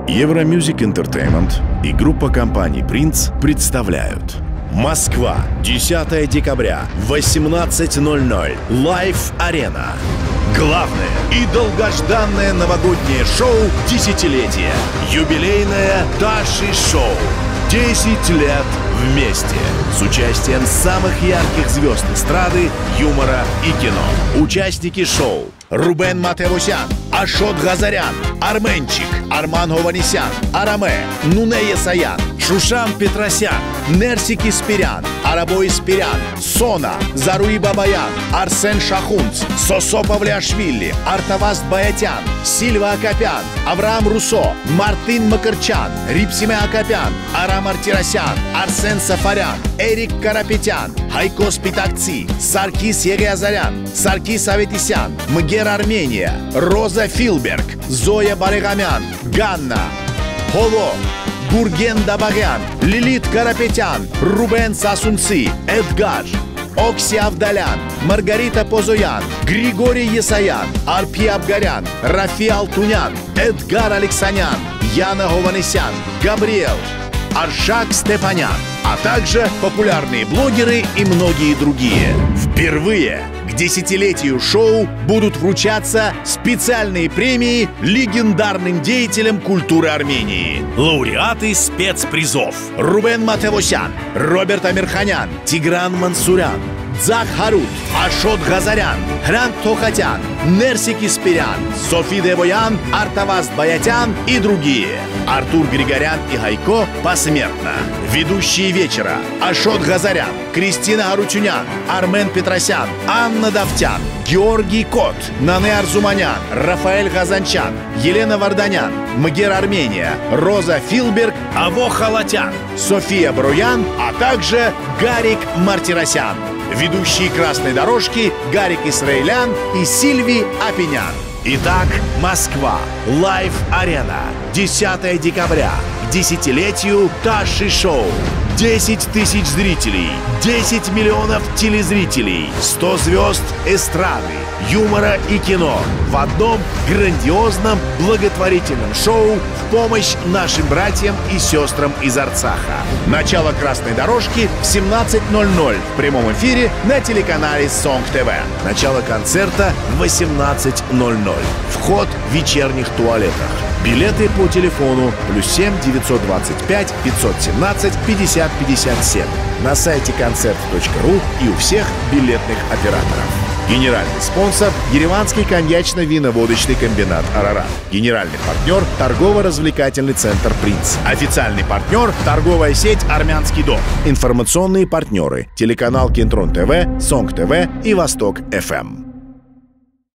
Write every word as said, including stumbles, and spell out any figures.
Евромьюзик Entertainment и группа компаний «Принц» представляют Москва, десятое декабря, восемнадцать ноль ноль. Лайв-арена. Главное и долгожданное новогоднее шоу десятилетия. Юбилейное Даши-шоу. десять лет вместе. С участием самых ярких звезд эстрады, юмора и кино. Участники шоу: Рубен Матевосян, Ашот Газарян, Арменчик, Арман Хованесян, Араме, Нуне Есаян, Шушан Петросян, Нерсик Испирян, Арабо Испирян, Сона, Заруи Бабаян, Арсен Шахунц, Сосо Павлиашвили, Артаваст Баятян, Сильва Акопян, Авраам Руссо, Мартин Макарчан, Рипсиме Акопян, Арам Артиросян, Арсен Сафарян, Эрик Карапетян, Хайко Спитакци, Саркис Егиазарян, Саркис Аветисян, Мгер Армения, Роза Филберг, Зоя Барегамян, Ганна, Холо, Гурген Дабагян, Лилит Карапетян, Рубен Сасунци, Эдгар, Окси Авдалян, Маргарита Позоян, Григорий Есаян, Арпи Абгарян, Рафи Алтунян, Эдгар Алексанян, Яна Хованесян, Габриэл, Аршак Степанян, а также популярные блогеры и многие другие. Впервые к десятилетию шоу будут вручаться специальные премии легендарным деятелям культуры Армении. Лауреаты спецпризов: Рубен Матевосян, Роберт Амирханян, Тигран Мансурян, Дзах Харут, Ашот Газарян, Хрант Тохатян, Нерсик Испирян, Софи Девоян, Артаваст Баятян и другие. Артур Григорян и Хайко посмертно. Ведущие вечера: Ашот Газарян, Кристина Арутюнян, Армен Петросян, Анна Давтян, Георгий Кот, Нане Арзуманян, Рафаэль Газанчан, Елена Варданян, Мгер Армения, Роза Филберг, Аво Халатян, София Бруян, а также Гарик Мартиросян. Ведущие «Красной дорожки» Гарик Исраэлян и Сильви Апинян. Итак, Москва. Лайв-арена. десятое декабря. К десятилетию Даши-шоу. десять тысяч зрителей, десять миллионов телезрителей, сто звезд эстрады, юмора и кино в одном грандиозном благотворительном шоу в помощь нашим братьям и сестрам из Арцаха. Начало «Красной дорожки» в семнадцать ноль ноль в прямом эфире на телеканале Сонг ТВ. Начало концерта в восемнадцать ноль ноль. Вход в вечерних туалетах. Билеты по телефону плюс семь девятьсот двадцать пять пятьсот семнадцать пятьдесят пятьдесят семь на сайте концерт точка ру и у всех билетных операторов. Генеральный спонсор — Ереванский коньячно-вино-водочный комбинат «Арарат». Генеральный партнер — торгово-развлекательный центр «Принц». Официальный партнер — торговая сеть «Армянский дом». Информационные партнеры — телеканал Кентрон ТВ, Сонг ТВ и Восток ФМ.